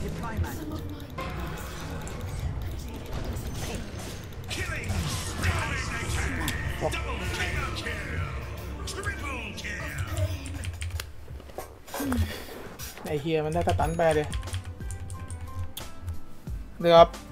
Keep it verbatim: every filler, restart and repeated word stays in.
ไอเฮียมันได้สตันไปเลยเดี๋ยวครับ